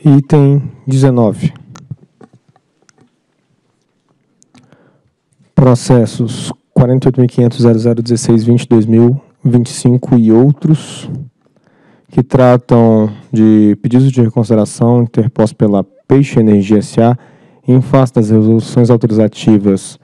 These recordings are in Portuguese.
Item 19. Processos 48.500.0016.20.2025 e outros, que tratam de pedidos de reconsideração interpostos pela Peixe Energia S.A. em face das resoluções autorizativas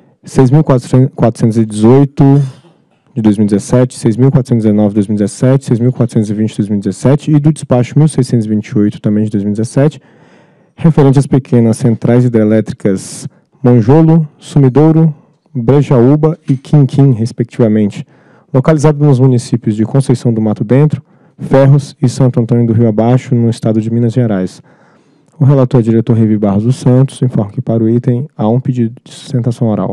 6.418 de 2017, 6.419 de 2017, 6.420 de 2017 e do despacho 1.628 também de 2017, referente às pequenas centrais hidrelétricas Monjolo, Sumidouro, Brejaúba e Quinquim, respectivamente, localizados nos municípios de Conceição do Mato Dentro, Ferros e Santo Antônio do Rio Abaixo, no estado de Minas Gerais. O relator é o diretor Revi Barros dos Santos. Informa que para o item há um pedido de sustentação oral.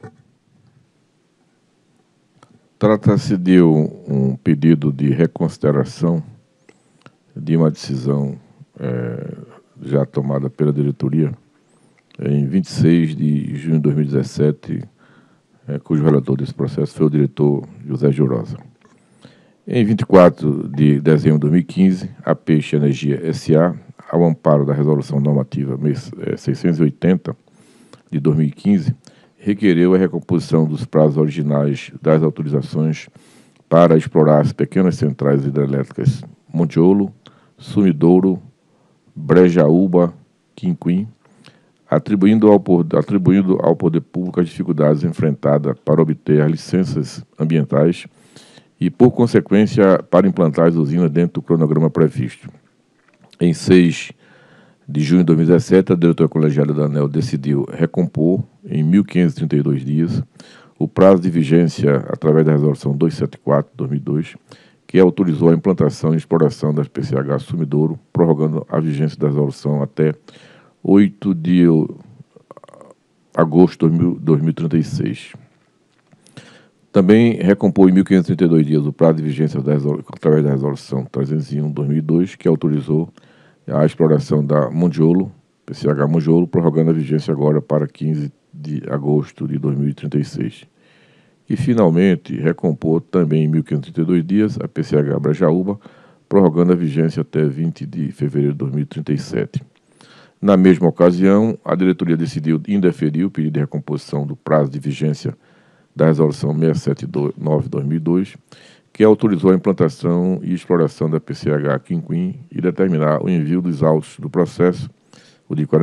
Trata-se de um pedido de reconsideração de uma decisão já tomada pela diretoria em 26 de junho de 2017, cujo relator desse processo foi o diretor José Jurosa. Em 24 de dezembro de 2015, a Peixe Energia S.A., ao amparo da Resolução Normativa 680 de 2015, requereu a recomposição dos prazos originais das autorizações para explorar as pequenas centrais hidrelétricas Monjolo, Sumidouro, Brejaúba, Quinquim, atribuindo ao poder público as dificuldades enfrentadas para obter as licenças ambientais e, por consequência, para implantar as usinas dentro do cronograma previsto. Em 6 de junho de 2017, a diretoria colegiada da ANEEL decidiu recompor, em 1.532 dias, o prazo de vigência através da Resolução 274 de 2002, que autorizou a implantação e exploração das PCH Sumidouro, prorrogando a vigência da resolução até 8 de agosto de 2036. Também recompôs em 1.532 dias o prazo de vigência através da Resolução 301 de 2002, que autorizou a exploração da Monjolo, PCH Monjolo, prorrogando a vigência agora para 15 de agosto de 2036. E, finalmente, recompor também em 1.532 dias a PCH Brejaúba, prorrogando a vigência até 20 de fevereiro de 2037. Na mesma ocasião, a diretoria decidiu indeferir o pedido de recomposição do prazo de vigência da Resolução 679 de 2002, que autorizou a implantação e exploração da PCH Quinquim e determinar o envio dos autos do processo, o de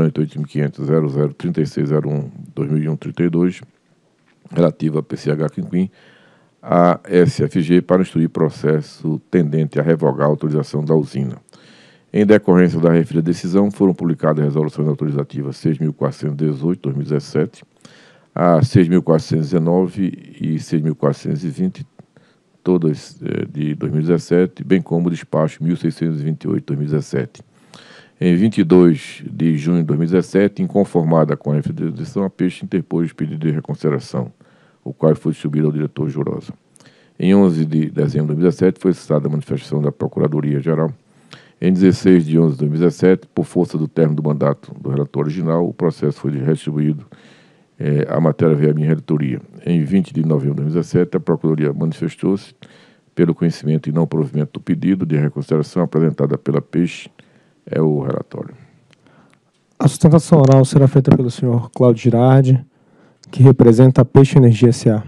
48.500.003601.2001.32, relativo à PCH Quinquim, à SFG para instruir processo tendente a revogar a autorização da usina. Em decorrência da referida decisão, foram publicadas resoluções autorizativas 6.418, 2017, a 6.419 e 6.420, todas de 2017, bem como o despacho 1.628, 2017. Em 22 de junho de 2017, inconformada com a referida decisão, a Peixe interpôs pedido de reconsideração, o qual foi distribuído ao diretor Jurosa. Em 11 de dezembro de 2017, foi citada a manifestação da Procuradoria-Geral. Em 16 de 11 de 2017, por força do término do mandato do relator original, o processo foi restituído, a matéria veio à minha relatoria. Em 20 de novembro de 2017, a Procuradoria manifestou-se pelo conhecimento e não provimento do pedido de reconsideração apresentada pela Peixe. É o relatório. A sustentação oral será feita pelo senhor Cláudio Girardi, que representa a Peixe Energia S.A.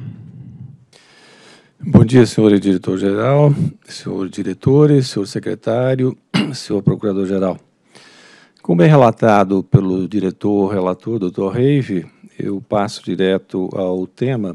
Bom dia, senhor diretor-geral, senhor diretores, senhor secretário, senhor procurador-geral. Como é relatado pelo relator, doutor Revi, eu passo direto ao tema.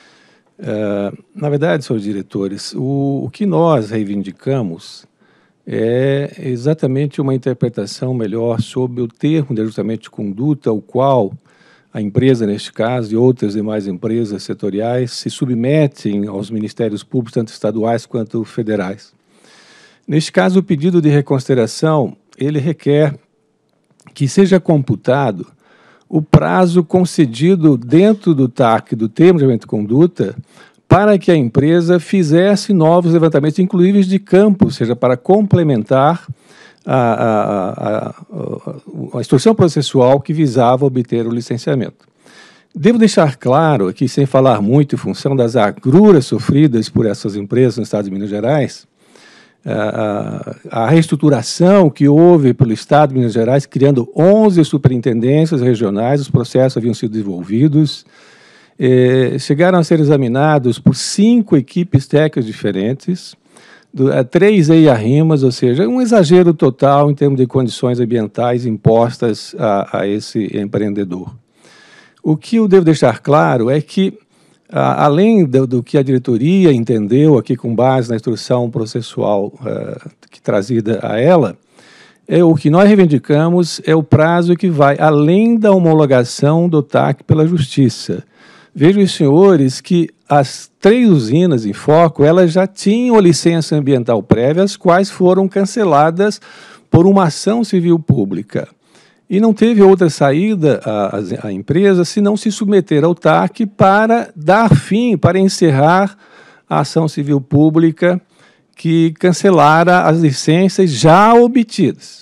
Na verdade, senhores diretores, o que nós reivindicamos é exatamente uma interpretação melhor sobre o termo de ajustamento de conduta, ao qual a empresa, neste caso, e outras demais empresas setoriais se submetem aos ministérios públicos, tanto estaduais quanto federais. Neste caso, o pedido de reconsideração, ele requer que seja computado o prazo concedido dentro do TAC, do termo de ajustamento de conduta, para que a empresa fizesse novos levantamentos, inclusive de campo, ou seja, para complementar a instrução processual que visava obter o licenciamento. Devo deixar claro aqui, sem falar muito em função das agruras sofridas por essas empresas no estado de Minas Gerais, a reestruturação que houve pelo Estado de Minas Gerais, criando 11 superintendências regionais, os processos haviam sido desenvolvidos, chegaram a ser examinados por 5 equipes técnicas diferentes, 3 EIA-RIMAs, ou seja, um exagero total em termos de condições ambientais impostas a esse empreendedor. O que eu devo deixar claro é que, além do que a diretoria entendeu aqui com base na instrução processual trazida a ela, o que nós reivindicamos é o prazo que vai além da homologação do TAC pela Justiça. Vejam os senhores que as 3 usinas em foco, elas já tinham licença ambiental prévia, as quais foram canceladas por uma ação civil pública. E não teve outra saída a empresa se não se submeter ao TAC para dar fim, para encerrar a ação civil pública que cancelara as licenças já obtidas.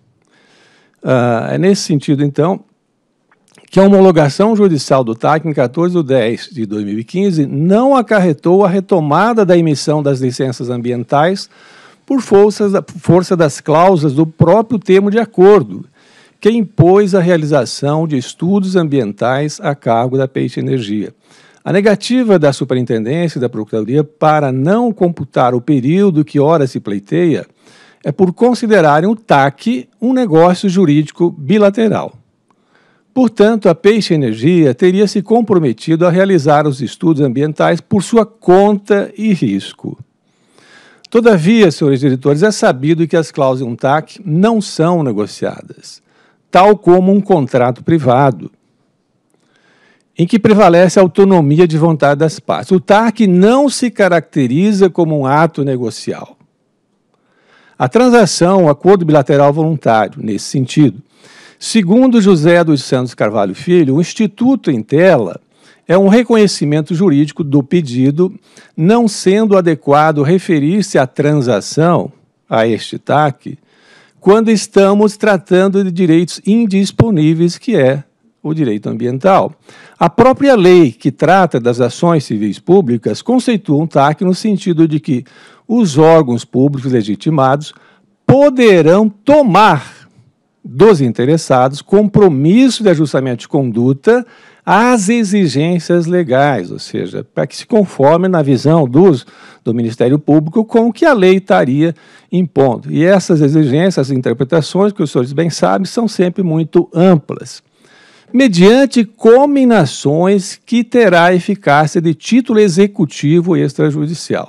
É nesse sentido, então, que a homologação judicial do TAC em 14/10/2015 não acarretou a retomada da emissão das licenças ambientais por força das cláusulas do próprio termo de acordo, que impôs a realização de estudos ambientais a cargo da Peixe Energia. A negativa da Superintendência e da Procuradoria para não computar o período que ora se pleiteia é por considerarem o TAC um negócio jurídico bilateral. Portanto, a Peixe Energia teria se comprometido a realizar os estudos ambientais por sua conta e risco. Todavia, senhores diretores, é sabido que as cláusulas de um TAC não são negociadas, tal como um contrato privado, em que prevalece a autonomia de vontade das partes. O TAC não se caracteriza como um ato negocial. A transação, o acordo bilateral voluntário, nesse sentido, segundo José dos Santos Carvalho Filho, o Instituto em tela é um reconhecimento jurídico do pedido, não sendo adequado referir-se à transação, a este TAC, quando estamos tratando de direitos indisponíveis, que é o direito ambiental. A própria lei que trata das ações civis públicas conceitua um TAC no sentido de que os órgãos públicos legitimados poderão tomar dos interessados compromisso de ajustamento de conduta às exigências legais, ou seja, para que se conforme na visão do Ministério Público com o que a lei estaria impondo. E essas exigências, as interpretações, que os senhores bem sabem, são sempre muito amplas, mediante cominações que terá eficácia de título executivo extrajudicial.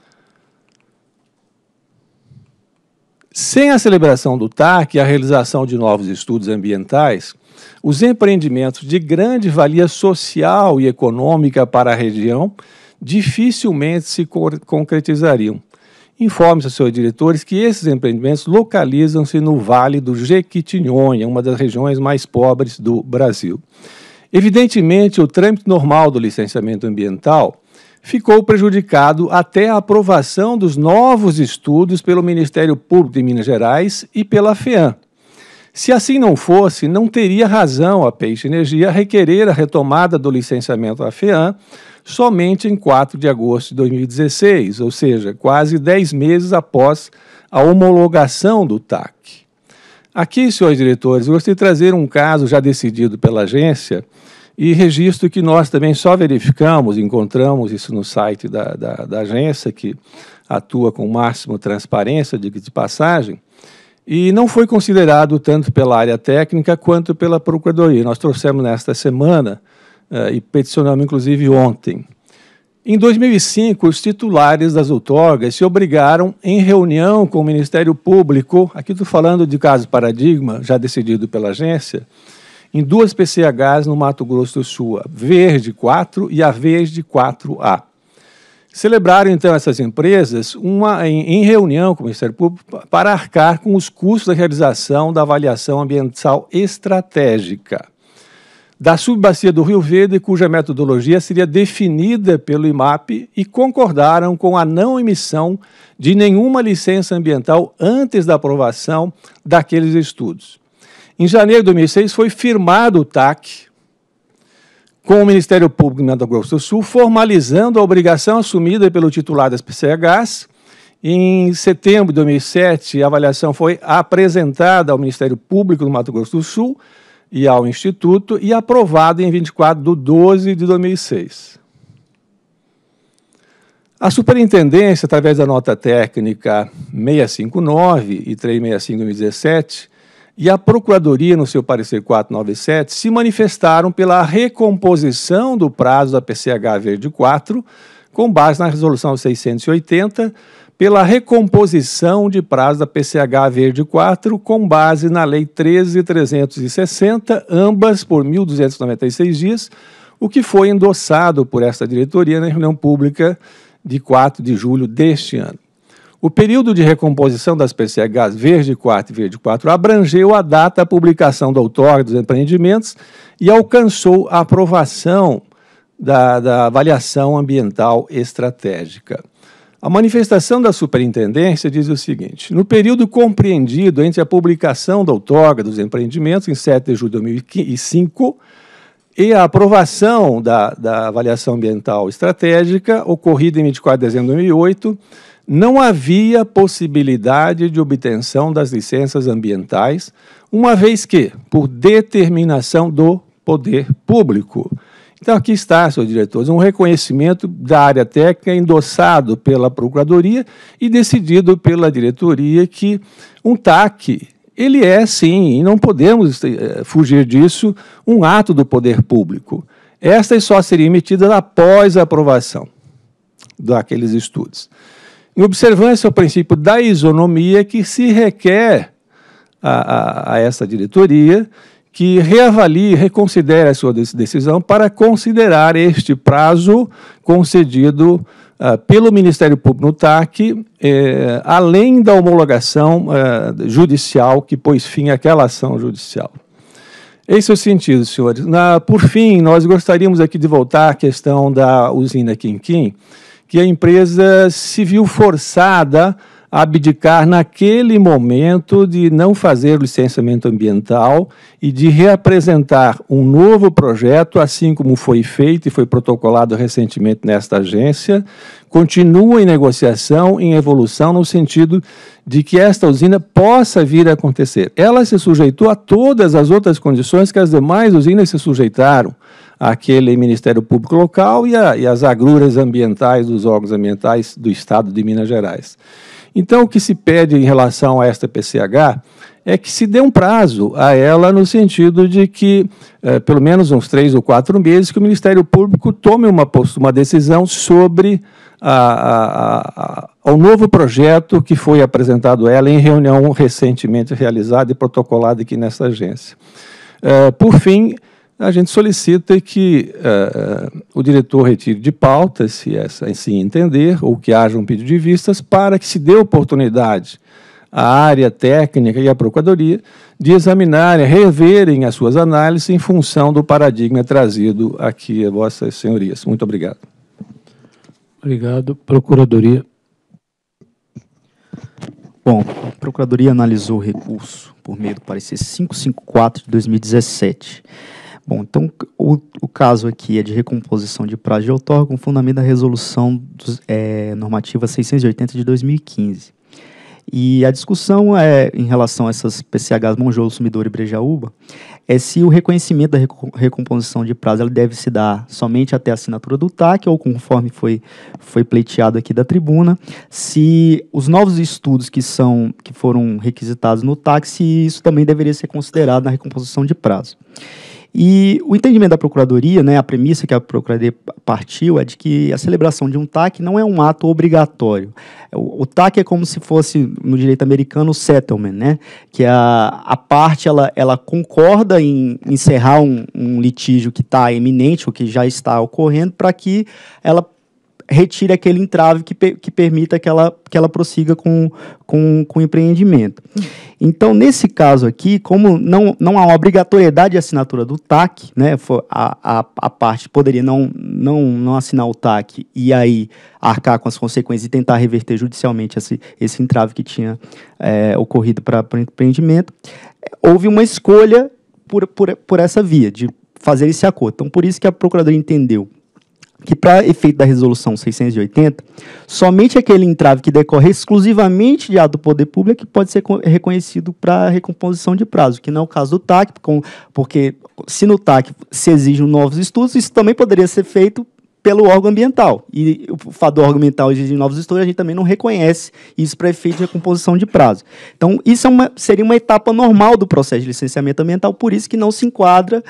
Sem a celebração do TAC e a realização de novos estudos ambientais, os empreendimentos de grande valia social e econômica para a região dificilmente se concretizariam. Informe-se aos seus diretores que esses empreendimentos localizam-se no Vale do Jequitinhonha, uma das regiões mais pobres do Brasil. Evidentemente, o trâmite normal do licenciamento ambiental ficou prejudicado até a aprovação dos novos estudos pelo Ministério Público de Minas Gerais e pela FEAM. Se assim não fosse, não teria razão a Peixe Energia requerer a retomada do licenciamento à FEAM somente em 4 de agosto de 2016, ou seja, quase 10 meses após a homologação do TAC. Aqui, senhores diretores, eu gostaria de trazer um caso já decidido pela agência e registro que nós também só verificamos, encontramos isso no site da agência, que atua com máxima transparência, diga de passagem, e não foi considerado tanto pela área técnica quanto pela Procuradoria. Nós trouxemos nesta semana e peticionamos, inclusive, ontem. Em 2005, os titulares das outorgas se obrigaram, em reunião com o Ministério Público, aqui estou falando de caso paradigma, já decidido pela agência, em 2 PCHs no Mato Grosso do Sul, a Verde 4 e a Verde 4A. Celebraram, então, essas empresas em reunião com o Ministério Público para arcar com os custos da realização da avaliação ambiental estratégica da subbacia do Rio Verde, cuja metodologia seria definida pelo IMAP, e concordaram com a não emissão de nenhuma licença ambiental antes da aprovação daqueles estudos. Em janeiro de 2006, foi firmado o TAC com o Ministério Público de Mato Grosso do Sul, formalizando a obrigação assumida pelo titular das PCHs Em setembro de 2007, a avaliação foi apresentada ao Ministério Público do Mato Grosso do Sul e ao Instituto e aprovada em 24/12/2006. A Superintendência, através da nota técnica 659 e 365/2017, e a Procuradoria, no seu parecer 497, se manifestaram pela recomposição do prazo da PCH Verde 4, com base na Resolução 680, pela recomposição de prazo da PCH Verde 4, com base na Lei 13.360, ambas por 1.296 dias, o que foi endossado por esta diretoria na reunião pública de 4 de julho deste ano. O período de recomposição das PCHs Verde 4 e Verde 4 abrangeu a data da publicação do outorga dos empreendimentos e alcançou a aprovação da avaliação ambiental estratégica. A manifestação da Superintendência diz o seguinte: no período compreendido entre a publicação da outorga dos empreendimentos, em 7 de julho de 2005, e a aprovação da avaliação ambiental estratégica, ocorrida em 24 de dezembro de 2008, não havia possibilidade de obtenção das licenças ambientais, uma vez que, por determinação do poder público. Então, aqui está, senhores diretores, um reconhecimento da área técnica endossado pela Procuradoria e decidido pela diretoria que um TAC, ele é, sim, e não podemos fugir disso, um ato do poder público. Estas só seriam emitidas após a aprovação daqueles estudos. Em observância ao princípio da isonomia, que se requer a essa diretoria que reavalie, reconsidere a sua decisão para considerar este prazo concedido pelo Ministério Público no TAC, além da homologação judicial que pôs fim àquela ação judicial. Esse é o sentido, senhores. Por fim, nós gostaríamos aqui de voltar à questão da usina Quinquim, que a empresa se viu forçada a abdicar naquele momento de não fazer o licenciamento ambiental e de reapresentar um novo projeto, assim como foi feito e foi protocolado recentemente nesta agência, continua em negociação, em evolução, no sentido de que esta usina possa vir a acontecer. Ela se sujeitou a todas as outras condições que as demais usinas se sujeitaram, àquele Ministério Público local e as agruras ambientais dos órgãos ambientais do Estado de Minas Gerais. Então, o que se pede em relação a esta PCH é que se dê um prazo a ela no sentido de que, pelo menos uns 3 ou 4 meses, que o Ministério Público tome uma decisão sobre o novo projeto que foi apresentado a ela em reunião recentemente realizada e protocolada aqui nessa agência. Por fim, a gente solicita que o diretor retire de pauta, se assim entender, ou que haja um pedido de vistas, para que se dê oportunidade à área técnica e à Procuradoria de examinarem, reverem as suas análises em função do paradigma trazido aqui a vossas senhorias. Muito obrigado. Obrigado. Procuradoria. Bom, a Procuradoria analisou o recurso por meio do parecer 554 de 2017. Bom, então, o caso aqui é de recomposição de prazo de outorga com fundamento da resolução normativa 680 de 2015. E a discussão em relação a essas PCHs Monjolo, Sumidoro e Brejaúba é se o reconhecimento da recomposição de prazo ela deve se dar somente até a assinatura do TAC ou conforme foi pleiteado aqui da tribuna, se os novos estudos que foram requisitados no TAC, se isso também deveria ser considerado na recomposição de prazo. E o entendimento da Procuradoria, a premissa que a Procuradoria partiu é de que a celebração de um TAC não é um ato obrigatório. O TAC é como se fosse, no direito americano, o settlement, que a parte ela concorda em encerrar um litígio que está iminente ou que já está ocorrendo para que ela retire aquele entrave que permita que ela prossiga com o empreendimento. Então, nesse caso aqui, como não há uma obrigatoriedade de assinatura do TAC, a parte poderia não assinar o TAC e aí arcar com as consequências e tentar reverter judicialmente esse entrave que tinha ocorrido para o empreendimento, houve uma escolha por essa via, de fazer esse acordo. Então, por isso que a Procuradoria entendeu que, para efeito da resolução 680, somente aquele entrave que decorre exclusivamente de ato do poder público que pode ser reconhecido para recomposição de prazo, que não é o caso do TAC, porque se no TAC se exigem novos estudos, isso também poderia ser feito pelo órgão ambiental. E o fato do órgão ambiental exigir novos estudos, a gente também não reconhece isso para efeito de recomposição de prazo. Então, isso seria uma etapa normal do processo de licenciamento ambiental, por isso que não se enquadra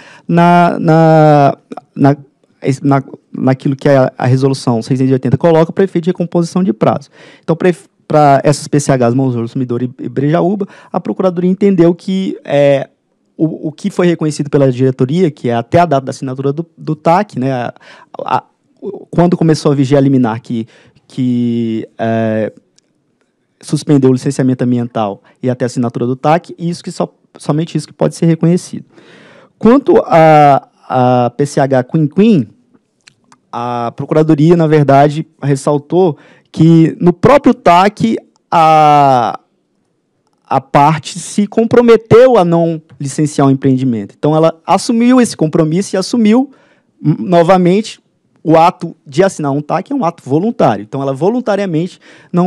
naquilo que a resolução 680 coloca para efeito de recomposição de prazo. Então, para essas PCHs, Monjolos, Sumidouro e Brejaúba, a Procuradoria entendeu que o que foi reconhecido pela diretoria, que é até a data da assinatura do TAC, né, quando começou a vigia liminar que suspendeu o licenciamento ambiental e até a assinatura do TAC, somente isso que pode ser reconhecido. Quanto a PCH Quim, a Procuradoria, na verdade, ressaltou que no próprio TAC a parte se comprometeu a não licenciar o empreendimento. Então, ela assumiu esse compromisso e assumiu, novamente, o ato de assinar um TAC é um ato voluntário. Então, ela voluntariamente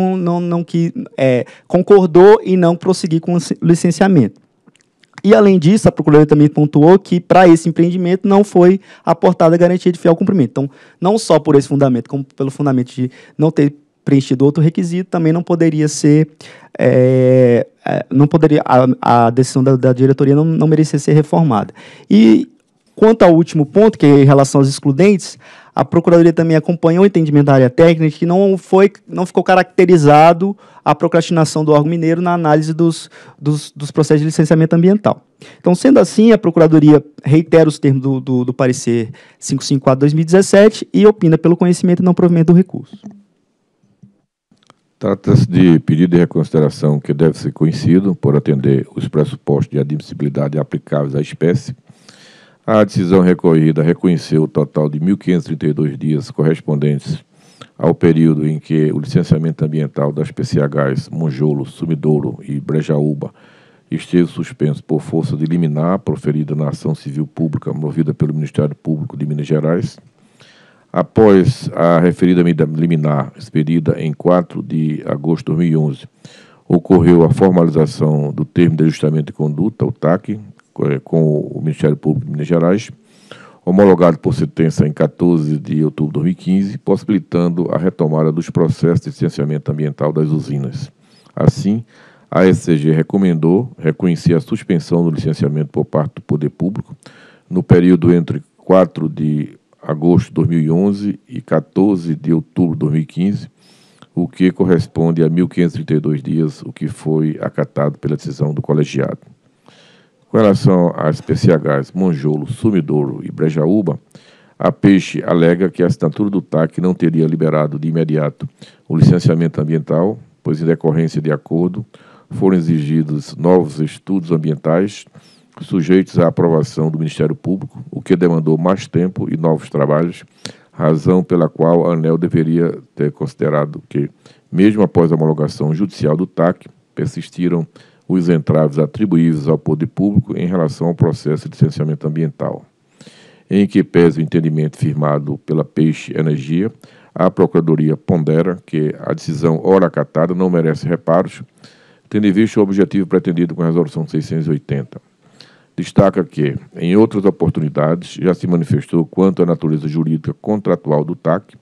concordou em não prosseguir com o licenciamento. E, além disso, a Procuradoria também pontuou que, para esse empreendimento, não foi aportada a garantia de fiel cumprimento. Então, não só por esse fundamento, como pelo fundamento de não ter preenchido outro requisito, também não poderia ser... a decisão da diretoria não merecia ser reformada. E, quanto ao último ponto, que é em relação aos excludentes, a Procuradoria também acompanhou o entendimento da área técnica que não ficou caracterizado a procrastinação do órgão mineiro na análise dos processos de licenciamento ambiental. Então, sendo assim, a Procuradoria reitera os termos do parecer 554/2017 e opina pelo conhecimento e não provimento do recurso. Trata-se de pedido de reconsideração que deve ser conhecido por atender os pressupostos de admissibilidade aplicáveis à espécie. A decisão recorrida reconheceu o total de 1.532 dias correspondentes ao período em que o licenciamento ambiental das PCHs Monjolo, Sumidouro e Brejaúba esteve suspenso por força de liminar proferida na ação civil pública movida pelo Ministério Público de Minas Gerais. Após a referida medida liminar expedida em 4 de agosto de 2011, ocorreu a formalização do termo de ajustamento de conduta, o TAC, com o Ministério Público de Minas Gerais, homologado por sentença em 14 de outubro de 2015, possibilitando a retomada dos processos de licenciamento ambiental das usinas. Assim, a SCG recomendou reconhecer a suspensão do licenciamento por parte do Poder Público no período entre 4 de agosto de 2011 e 14 de outubro de 2015, o que corresponde a 1.532 dias, o que foi acatado pela decisão do colegiado. Com relação às PCHs Monjolo, Sumidouro e Brejaúba, a Peixe alega que a assinatura do TAC não teria liberado de imediato o licenciamento ambiental, pois, em decorrência de acordo, foram exigidos novos estudos ambientais sujeitos à aprovação do Ministério Público, o que demandou mais tempo e novos trabalhos, razão pela qual a ANEEL deveria ter considerado que, mesmo após a homologação judicial do TAC, persistiram os entraves atribuíveis ao poder público em relação ao processo de licenciamento ambiental. Em que pese o entendimento firmado pela Peixe Energia, a Procuradoria pondera que a decisão ora acatada não merece reparos, tendo em vista o objetivo pretendido com a Resolução 680. Destaca que, em outras oportunidades, já se manifestou quanto à natureza jurídica contratual do TAC,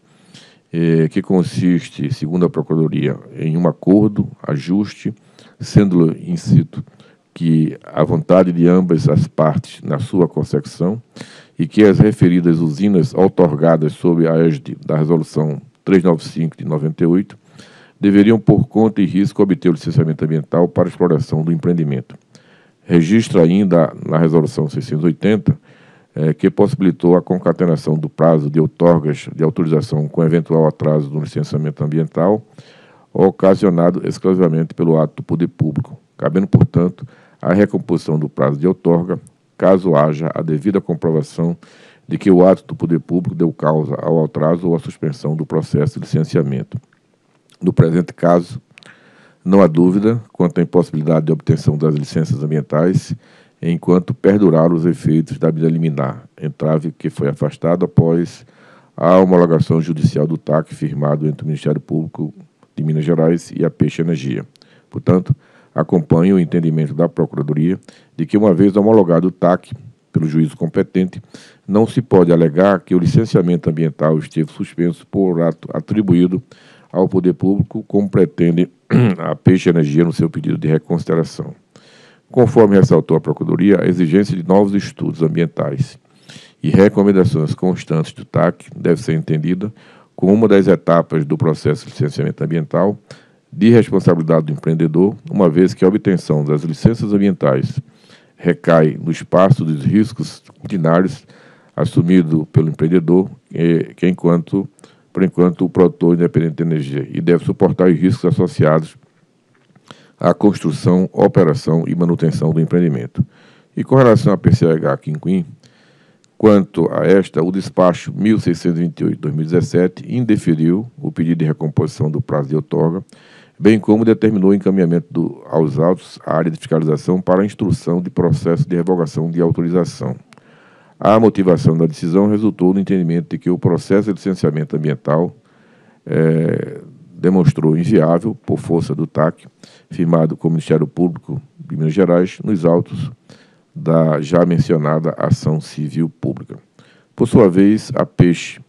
que consiste, segundo a Procuradoria, em um acordo, ajuste, sendo incito que a vontade de ambas as partes na sua consecução e que as referidas usinas outorgadas sob a égide da Resolução 395 de 98 deveriam, por conta e risco, obter o licenciamento ambiental para exploração do empreendimento. Registra ainda na Resolução 680 que possibilitou a concatenação do prazo de outorgas de autorização com eventual atraso do licenciamento ambiental, ocasionado exclusivamente pelo ato do poder público, cabendo, portanto, a recomposição do prazo de outorga, caso haja a devida comprovação de que o ato do poder público deu causa ao atraso ou à suspensão do processo de licenciamento. No presente caso, não há dúvida quanto à impossibilidade de obtenção das licenças ambientais, enquanto perduraram os efeitos da medida liminar, entrave que foi afastado após a homologação judicial do TAC firmado entre o Ministério Público de Minas Gerais e a Peixe Energia. Portanto, acompanho o entendimento da Procuradoria de que, uma vez homologado o TAC pelo juízo competente, não se pode alegar que o licenciamento ambiental esteve suspenso por ato atribuído ao Poder Público, como pretende a Peixe Energia no seu pedido de reconsideração. Conforme ressaltou a Procuradoria, a exigência de novos estudos ambientais e recomendações constantes do TAC deve ser entendida como uma das etapas do processo de licenciamento ambiental de responsabilidade do empreendedor, uma vez que a obtenção das licenças ambientais recai no espaço dos riscos ordinários assumido pelo empreendedor, por enquanto, o produtor independente de energia, e deve suportar os riscos associados à construção, operação e manutenção do empreendimento. E com relação à PCH Quinquim, quanto a esta, o despacho 1628/2017 indeferiu o pedido de recomposição do prazo de outorga, bem como determinou o encaminhamento aos autos à área de fiscalização para a instrução de processo de revogação de autorização. A motivação da decisão resultou no entendimento de que o processo de licenciamento ambiental demonstrou inviável por força do TAC, firmado com o Ministério Público de Minas Gerais, nos autos da já mencionada ação civil pública. Por sua vez, a Peixe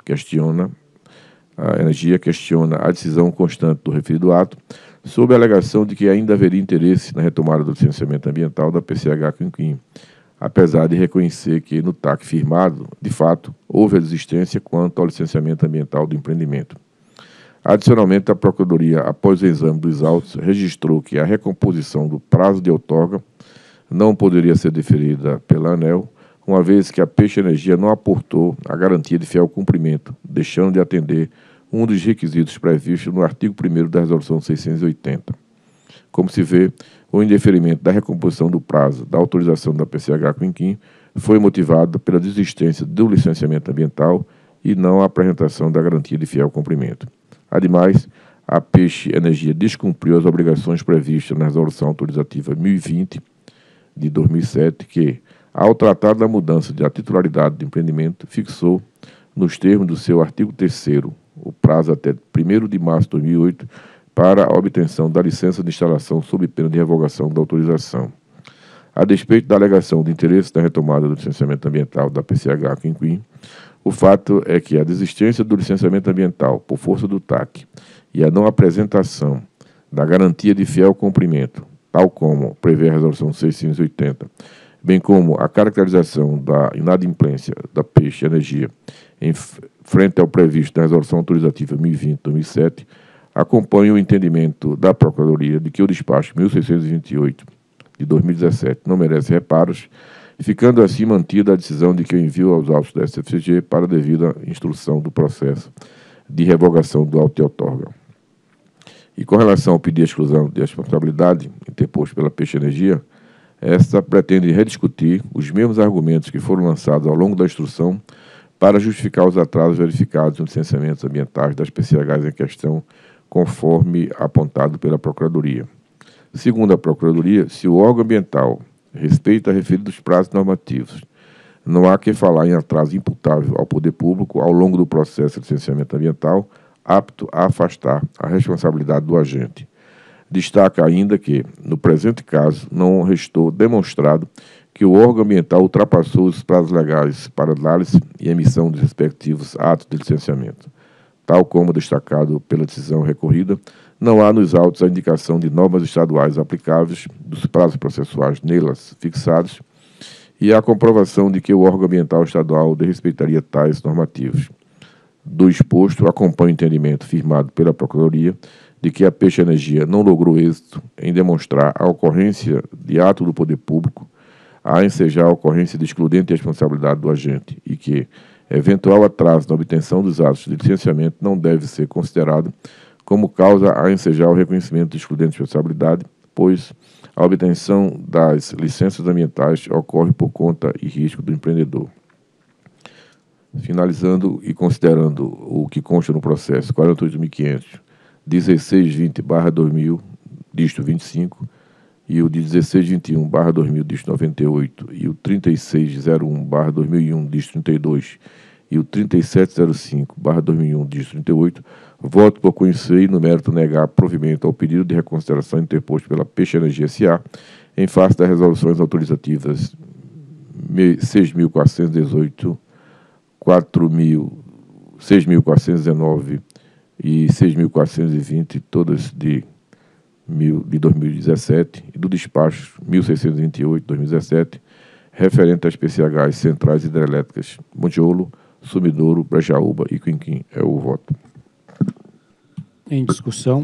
a Energia questiona a decisão constante do referido ato, sob a alegação de que ainda haveria interesse na retomada do licenciamento ambiental da PCH Quinquim, apesar de reconhecer que no TAC firmado, de fato, houve a desistência quanto ao licenciamento ambiental do empreendimento. Adicionalmente, a Procuradoria, após o exame dos autos, registrou que a recomposição do prazo de outorga não poderia ser deferida pela ANEEL, uma vez que a Peixe Energia não aportou a garantia de fiel cumprimento, deixando de atender um dos requisitos previstos no artigo 1º da Resolução 680. Como se vê, o indeferimento da recomposição do prazo da autorização da PCH Quinquim foi motivado pela desistência do licenciamento ambiental e não a apresentação da garantia de fiel cumprimento. Ademais, a Peixe Energia descumpriu as obrigações previstas na Resolução Autorizativa 1020 de 2007, que, ao tratar da mudança da titularidade do empreendimento, fixou, nos termos do seu artigo 3º, o prazo até 1º de março de 2008 para a obtenção da licença de instalação sob pena de revogação da autorização. A despeito da alegação de interesse da retomada do licenciamento ambiental da PCH Quinquim, o fato é que a desistência do licenciamento ambiental por força do TAC e a não apresentação da garantia de fiel cumprimento, tal como prevê a Resolução 680, bem como a caracterização da inadimplência da Peixe Energia em frente ao previsto na Resolução Autorizativa 1020/2007, acompanha o entendimento da Procuradoria de que o despacho 1628 de 2017 não merece reparos, ficando assim mantida a decisão de que o envio aos autos da SFCG para a devida instrução do processo de revogação do auto de outorga. E com relação ao pedido de exclusão de responsabilidade interposto pela Peixe Energia, esta pretende rediscutir os mesmos argumentos que foram lançados ao longo da instrução para justificar os atrasos verificados nos licenciamentos ambientais das PCHs em questão, conforme apontado pela Procuradoria. Segundo a Procuradoria, se o órgão ambiental respeita referidos prazos normativos, não há que falar em atraso imputável ao poder público ao longo do processo de licenciamento ambiental, apto a afastar a responsabilidade do agente. Destaca ainda que, no presente caso, não restou demonstrado que o órgão ambiental ultrapassou os prazos legais para análise e emissão dos respectivos atos de licenciamento. Tal como destacado pela decisão recorrida, não há nos autos a indicação de normas estaduais aplicáveis dos prazos processuais nelas fixados e a comprovação de que o órgão ambiental estadual desrespeitaria tais normativos. Do exposto, acompanha o entendimento firmado pela Procuradoria de que a Peixe Energia não logrou êxito em demonstrar a ocorrência de ato do poder público, a ensejar a ocorrência de excludente responsabilidade do agente e que eventual atraso na obtenção dos atos de licenciamento não deve ser considerado como causa a ensejar o reconhecimento de excludente responsabilidade, pois a obtenção das licenças ambientais ocorre por conta e risco do empreendedor. Finalizando e considerando o que consta no processo 48.500, 1620/2000, dígito 25, e o de 1621/2000, dígito 98, e o 3601/2001, dígito 32, e o 3705/2001, dígito 38, voto por conhecer e, no mérito, negar provimento ao pedido de reconsideração interposto pela Peixe Energia S.A. em face das resoluções autorizativas 6.418, 6.419 e 6.420, todas de 2017, e do despacho 1.628, 2017, referente às PCHs Centrais Hidrelétricas Montiolo, Sumidouro, Brejaúba e Quinquim. É o voto. Em discussão.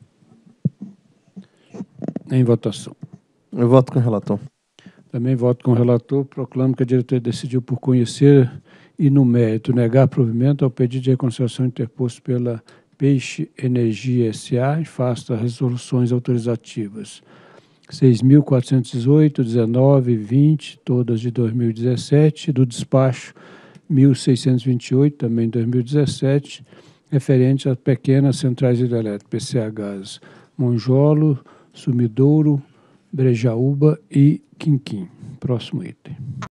Em votação. Eu voto com o relator. Também voto com o relator. Proclamo que a diretoria decidiu por conhecer e, no mérito, negar provimento ao pedido de reconsideração interposto pela Peixe Energia S.A. em face das resoluções autorizativas 6.418, 19 e 20, todas de 2017, do despacho 1.628, também de 2017, referente às pequenas centrais hidrelétricas, PCHs Monjolo, Sumidouro, Brejaúba e Quinquim. Próximo item.